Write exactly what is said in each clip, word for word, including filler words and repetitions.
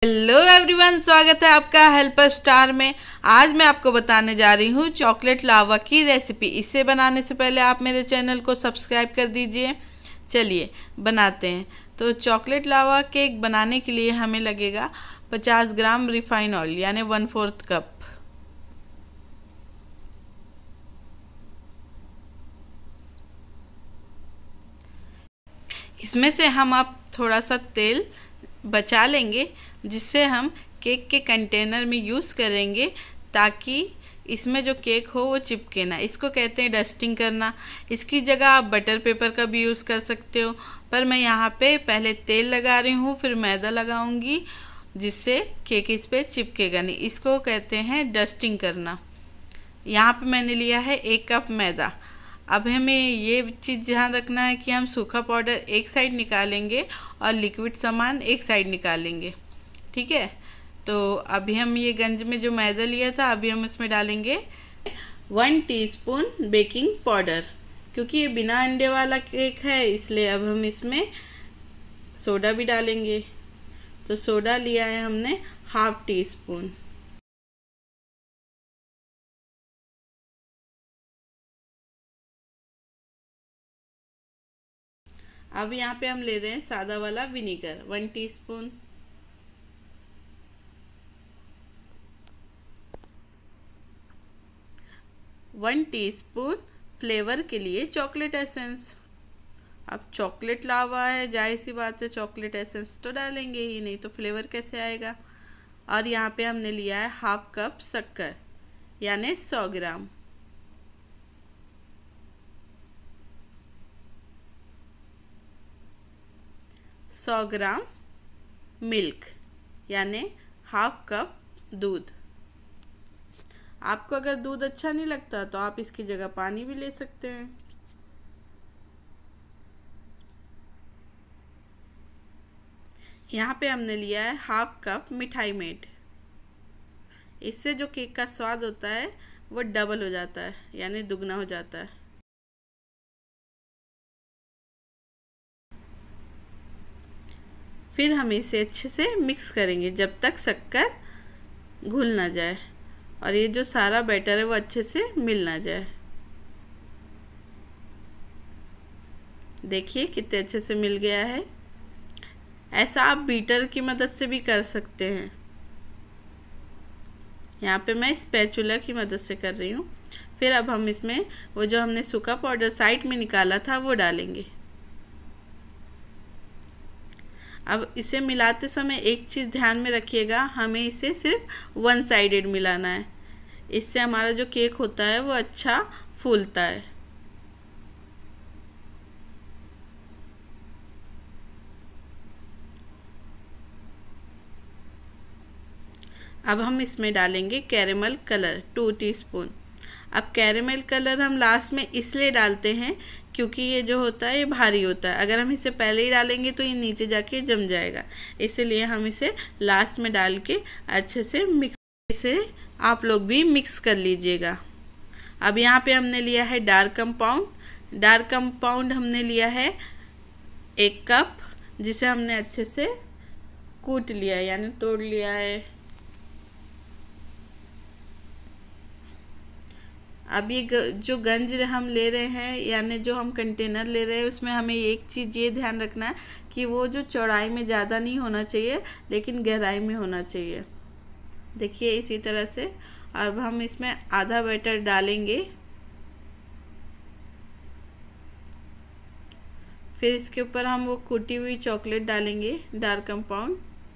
Hello everyone, स्वागत है आपका हेल्पर स्टार में। आज मैं आपको बताने जा रही हूँ चॉकलेट लावा की रेसिपी। इसे बनाने से पहले आप मेरे चैनल को सब्सक्राइब कर दीजिए। चलिए बनाते हैं। तो चॉकलेट लावा केक बनाने के लिए हमें लगेगा पचास ग्राम रिफाइन ऑयल यानी वन फोर्थ कप। इसमें से हम अब थोड़ा सा तेल बचा लेंगे जिससे हम केक के कंटेनर में यूज़ करेंगे ताकि इसमें जो केक हो वो चिपके ना। इसको कहते हैं डस्टिंग करना। इसकी जगह आप बटर पेपर का भी यूज़ कर सकते हो, पर मैं यहाँ पे पहले तेल लगा रही हूँ, फिर मैदा लगाऊंगी जिससे केक इस पर चिपकेगा नहीं। इसको कहते हैं डस्टिंग करना। यहाँ पे मैंने लिया है एक कप मैदा। अब हमें ये चीज़ ध्यान रखना है कि हम सूखा पाउडर एक साइड निकालेंगे और लिक्विड सामान एक साइड निकालेंगे, ठीक है। तो अभी हम ये गंज में जो मैदा लिया था अभी हम इसमें डालेंगे वन टीस्पून बेकिंग पाउडर। क्योंकि ये बिना अंडे वाला केक है इसलिए अब हम इसमें सोडा भी डालेंगे। तो सोडा लिया है हमने हाफ टी स्पून। अब यहाँ पे हम ले रहे हैं सादा वाला vinegar one teaspoon. One teaspoon flavour के लिए चॉकलेट एसेंस। अब चॉकलेट लावा है, जाहिर सी बात है चॉकलेट एसेंस तो डालेंगे ही, नहीं तो फ्लेवर कैसे आएगा। और यहाँ पे हमने लिया है हाफ कप शक्कर यानी सौ ग्राम। सौ ग्राम मिल्क यानी हाफ कप दूध। आपको अगर दूध अच्छा नहीं लगता तो आप इसकी जगह पानी भी ले सकते हैं। यहाँ पे हमने लिया है हाफ कप मिठाई मेड। इससे जो केक का स्वाद होता है वो डबल हो जाता है यानी दुगना हो जाता है। फिर हम इसे अच्छे से मिक्स करेंगे जब तक शक्कर घुल ना जाए और ये जो सारा बैटर है वो अच्छे से मिल ना जाए। देखिए कितने अच्छे से मिल गया है। ऐसा आप बीटर की मदद से भी कर सकते हैं। यहाँ पे मैं स्पैचुला की मदद से कर रही हूँ। फिर अब हम इसमें वो जो हमने सूखा पाउडर साइड में निकाला था वो डालेंगे। अब इसे मिलाते समय एक चीज़ ध्यान में रखिएगा, हमें इसे सिर्फ वन साइडेड मिलाना है। इससे हमारा जो केक होता है वो अच्छा फूलता है। अब हम इसमें डालेंगे कैरेमल कलर टू टीस्पून। अब कैरेमल कलर हम लास्ट में इसलिए डालते हैं क्योंकि ये जो होता है ये भारी होता है। अगर हम इसे पहले ही डालेंगे तो ये नीचे जाके जम जाएगा, इसलिए हम इसे लास्ट में डाल के अच्छे से मिक्स इसे आप लोग भी मिक्स कर लीजिएगा। अब यहाँ पे हमने लिया है डार्क कंपाउंड। डार्क कंपाउंड हमने लिया है एक कप, जिसे हमने अच्छे से कूट लिया यानी तोड़ लिया है। अब ये जो गंज हम ले रहे हैं यानी जो हम कंटेनर ले रहे हैं उसमें हमें एक चीज़ ये ध्यान रखना है कि वो जो चौड़ाई में ज़्यादा नहीं होना चाहिए लेकिन गहराई में होना चाहिए। देखिए इसी तरह से। अब हम इसमें आधा बैटर डालेंगे। फिर इसके ऊपर हम वो कूटी हुई चॉकलेट डालेंगे डार्क कंपाउंड।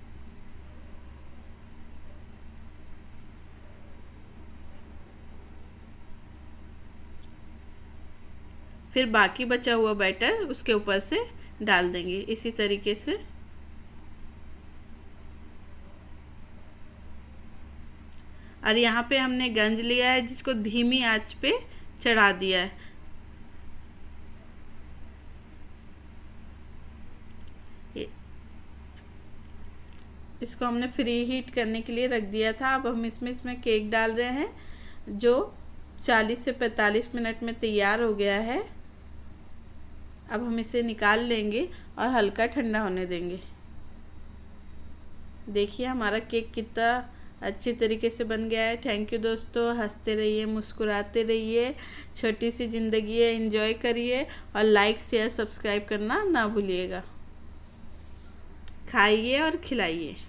फिर बाकी बचा हुआ बैटर उसके ऊपर से डाल देंगे इसी तरीके से। और यहाँ पे हमने गंज लिया है जिसको धीमी आंच पे चढ़ा दिया है। इसको हमने फ्री हीट करने के लिए रख दिया था। अब हम इसमें इसमें केक डाल रहे हैं जो चालीस से पैंतालीस मिनट में तैयार हो गया है। अब हम इसे निकाल लेंगे और हल्का ठंडा होने देंगे। देखिए हमारा केक कितना अच्छी तरीके से बन गया है। थैंक यू दोस्तों, हंसते रहिए, मुस्कुराते रहिए, छोटी सी ज़िंदगी है, एंजॉय करिए और लाइक शेयर सब्सक्राइब करना ना भूलिएगा। खाइए और खिलाइए।